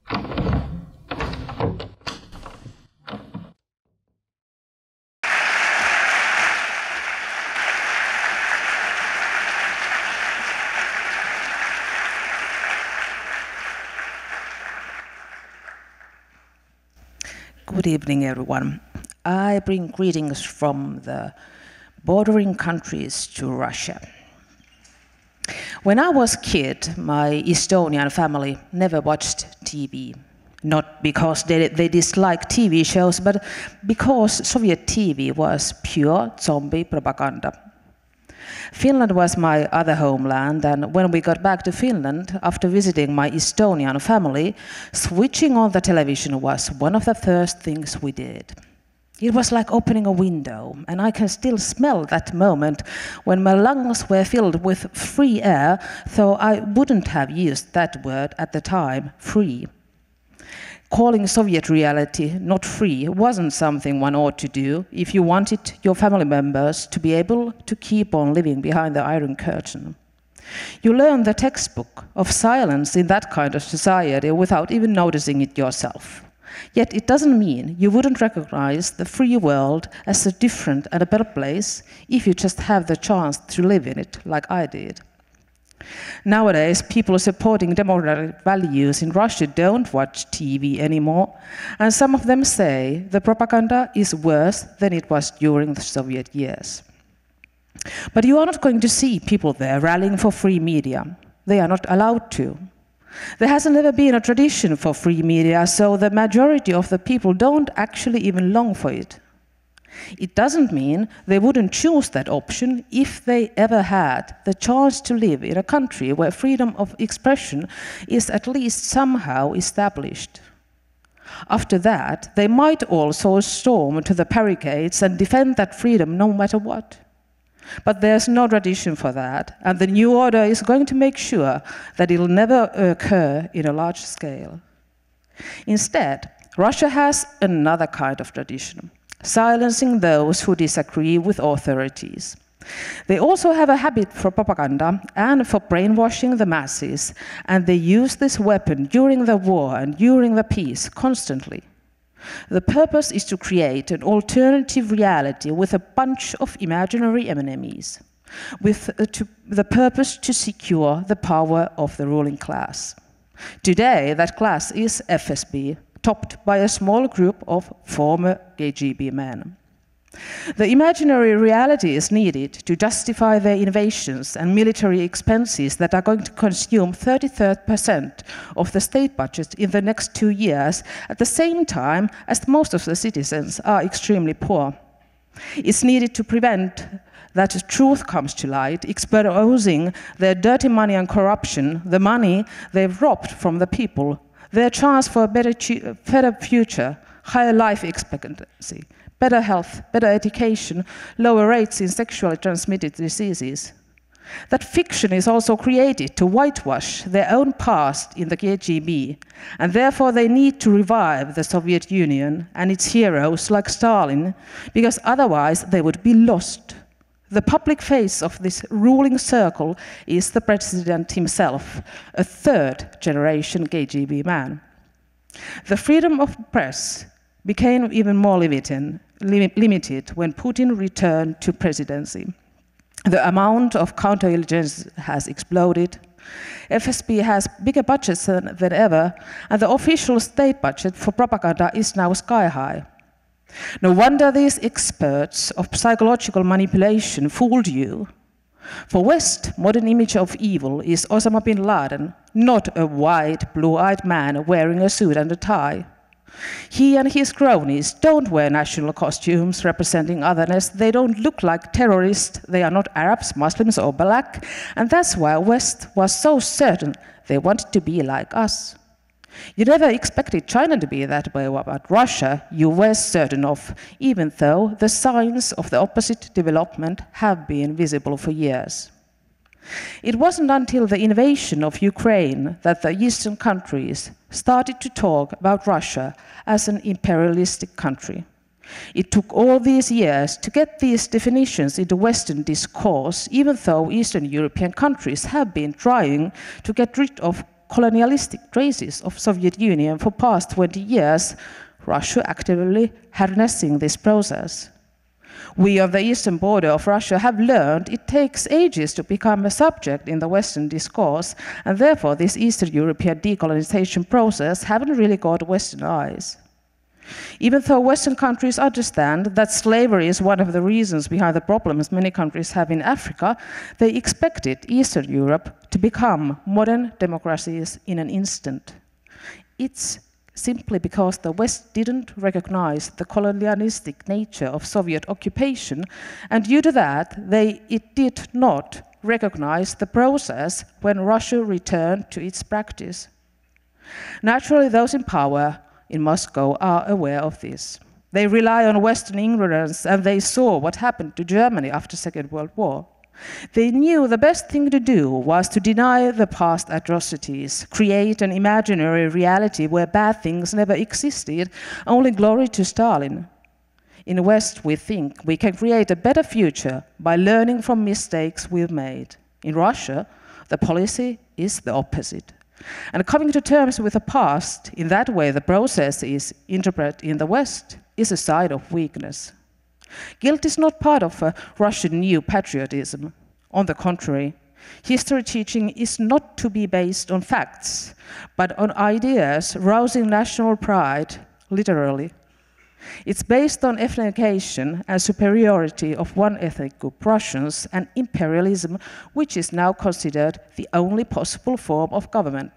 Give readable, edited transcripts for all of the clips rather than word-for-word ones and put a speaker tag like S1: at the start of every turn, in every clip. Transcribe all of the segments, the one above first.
S1: Good evening, everyone. I bring greetings from the bordering countries to Russia. When I was a kid, my Estonian family never watched TV. Not because they disliked TV shows, but because Soviet TV was pure zombie propaganda. Finland was my other homeland, and when we got back to Finland, after visiting my Estonian family, switching on the television was one of the first things we did. It was like opening a window, and I can still smell that moment when my lungs were filled with free air, though I wouldn't have used that word at the time, free. Calling Soviet reality not free wasn't something one ought to do if you wanted your family members to be able to keep on living behind the Iron Curtain. You learn the textbook of silence in that kind of society without even noticing it yourself. Yet it doesn't mean you wouldn't recognize the free world as a different and a better place if you just have the chance to live in it like I did. Nowadays, people supporting democratic values in Russia don't watch TV anymore, and some of them say the propaganda is worse than it was during the Soviet years. But you are not going to see people there rallying for free media. They are not allowed to. There hasn't ever been a tradition for free media, so the majority of the people don't actually even long for it. It doesn't mean they wouldn't choose that option if they ever had the chance to live in a country where freedom of expression is at least somehow established. After that, they might also storm to the barricades and defend that freedom no matter what. But there's no tradition for that, and the new order is going to make sure that it'll never occur in a large scale. Instead, Russia has another kind of tradition, silencing those who disagree with authorities. They also have a habit for propaganda and for brainwashing the masses, and they use this weapon during the war and during the peace constantly. The purpose is to create an alternative reality with a bunch of imaginary enemies, with the purpose to secure the power of the ruling class. Today, that class is FSB, topped by a small group of former KGB men. The imaginary reality is needed to justify their invasions and military expenses that are going to consume 33% of the state budget in the next 2 years, at the same time as most of the citizens are extremely poor. It's needed to prevent that truth comes to light, exposing their dirty money and corruption, the money they've robbed from the people, their chance for a better future, higher life expectancy, better health, better education, lower rates in sexually transmitted diseases. That fiction is also created to whitewash their own past in the KGB, and therefore they need to revive the Soviet Union and its heroes like Stalin, because otherwise they would be lost. The public face of this ruling circle is the president himself, a third-generation KGB man. The freedom of press became even more limited when Putin returned to presidency. The amount of counterintelligence has exploded. FSB has bigger budgets than ever, and the official state budget for propaganda is now sky high. No wonder these experts of psychological manipulation fooled you. For West, modern image of evil is Osama bin Laden, not a white, blue-eyed man wearing a suit and a tie. He and his cronies don't wear national costumes representing otherness. They don't look like terrorists. They are not Arabs, Muslims, or black. And that's why West was so certain they wanted to be like us. You never expected China to be that way, but Russia you were certain of, even though the signs of the opposite development have been visible for years. It wasn't until the invasion of Ukraine that the Eastern countries started to talk about Russia as an imperialistic country. It took all these years to get these definitions into Western discourse, even though Eastern European countries have been trying to get rid of colonialistic traces of Soviet Union for past 20 years, Russia actively harnessing this process. We on the eastern border of Russia have learned it takes ages to become a subject in the Western discourse, and therefore this Eastern European decolonization process haven't really got Western eyes. Even though Western countries understand that slavery is one of the reasons behind the problems many countries have in Africa, they expected Eastern Europe to become modern democracies in an instant. It's simply because the West didn't recognize the colonialistic nature of Soviet occupation, and due to that, it did not recognize the process when Russia returned to its practice. Naturally, those in power in Moscow are aware of this. They rely on Western ignorance, and they saw what happened to Germany after the Second World War. They knew the best thing to do was to deny the past atrocities, create an imaginary reality where bad things never existed, only glory to Stalin. In the West, we think we can create a better future by learning from mistakes we've made. In Russia, the policy is the opposite. And coming to terms with the past, in that way the process is interpreted in the West, is a sign of weakness. Guilt is not part of Russian new patriotism. On the contrary, history teaching is not to be based on facts, but on ideas rousing national pride, literally. It's based on ethnification and superiority of one ethnic group, Russians, and imperialism, which is now considered the only possible form of government.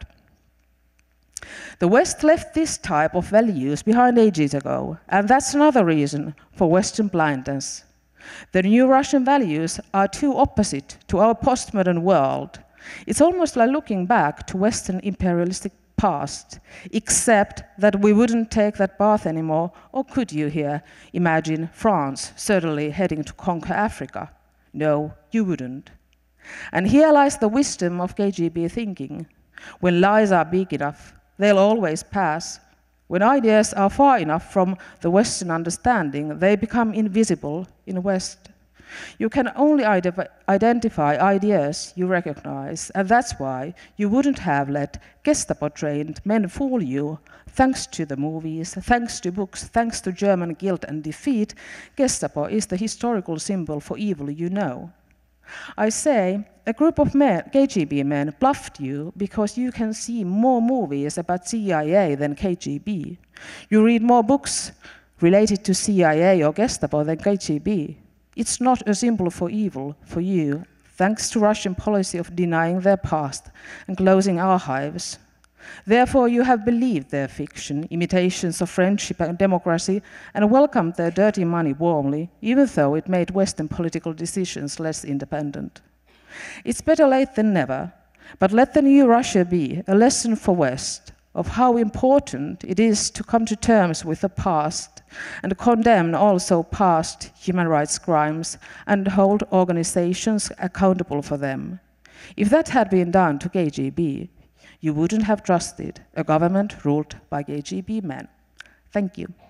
S1: The West left this type of values behind ages ago, and that's another reason for Western blindness. The new Russian values are too opposite to our postmodern world. It's almost like looking back to Western imperialistic past, except that we wouldn't take that path anymore, or could you here imagine France certainly heading to conquer Africa? No, you wouldn't. And here lies the wisdom of KGB thinking. When lies are big enough, they'll always pass. When ideas are far enough from the Western understanding, they become invisible in the West. You can only identify ideas you recognize, and that's why you wouldn't have let Gestapo-trained men fool you. Thanks to the movies, thanks to books, thanks to German guilt and defeat, Gestapo is the historical symbol for evil you know. I say, a group of men, KGB men bluffed you because you can see more movies about CIA than KGB. You read more books related to CIA or Gestapo than KGB. It's not a symbol for evil for you, thanks to Russian policy of denying their past and closing archives. Therefore, you have believed their fiction, imitations of friendship and democracy, and welcomed their dirty money warmly, even though it made Western political decisions less independent. It's better late than never, but let the new Russia be a lesson for West of how important it is to come to terms with the past and condemn also past human rights crimes and hold organizations accountable for them. If that had been done to KGB, you wouldn't have trusted a government ruled by KGB men. Thank you.